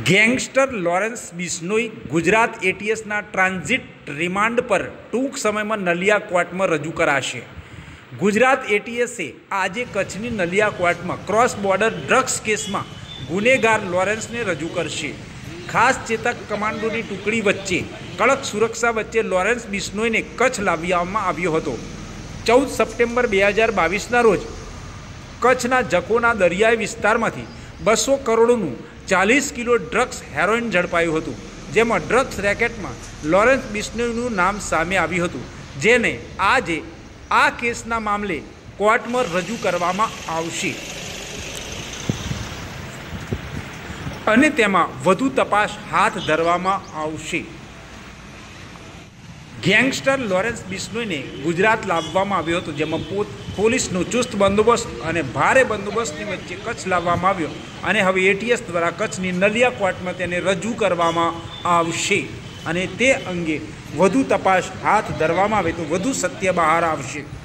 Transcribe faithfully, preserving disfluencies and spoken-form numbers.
Gangster Lawrence Bishnoi Gujarat એટીએસના transit remand પર ટૂંક સમયમાં નલિયા કોર્ટમાં રજૂ કરાશે. ગુજરાત એટીએસે આજે કચ્છની નલિયા કોર્ટમાં ક્રોસ બોર્ડર ડ્રગ્સ કેસમાં ગુનેગાર લોરેન્સને રજૂ કરશે. ખાસ ચેતક કમાન્ડોની ટુકડી વચ્ચે કડક સુરક્ષા વચ્ચે લોરેન્સ બિશ્નોઈને કચ્છ લાવવામાં આવ્યો હતો. ચૌદ સપ્ટેમ્બર બે હજાર બાવીસના રોજ કચ્છના જખોના દરિયાઈ વિસ્તારમાંથી બસો કરોડનું ચાલીસ કિલો ડ્રગ્સ હેરોઇન ઝડપાયું હતું, જેમાં ડ્રગ્સ રેકેટમાં લોરેન્સ બિશ્નોઈનું નામ સામે આવ્યું હતું, જેને આજે આ કેસના મામલે કોર્ટમાં રજૂ કરવામાં આવશે અને તેમાં વધુ તપાસ હાથ ધરવામાં આવશે. ગેંગસ્ટર લોરેન્સ બિશ્નોઈને ગુજરાત લાવવામાં આવ્યો હતો, જેમાં પોલીસનો ચુસ્ત બંદોબસ્ત અને ભારે બંદોબસ્તની વચ્ચે કચ્છ લાવવામાં આવ્યો અને હવે એટીએસ દ્વારા કચ્છની નલિયા કોર્ટમાં તેને રજૂ કરવામાં આવશે અને તે અંગે વધુ તપાસ હાથ ધરવામાં આવે તો વધુ સત્ય બહાર આવશે.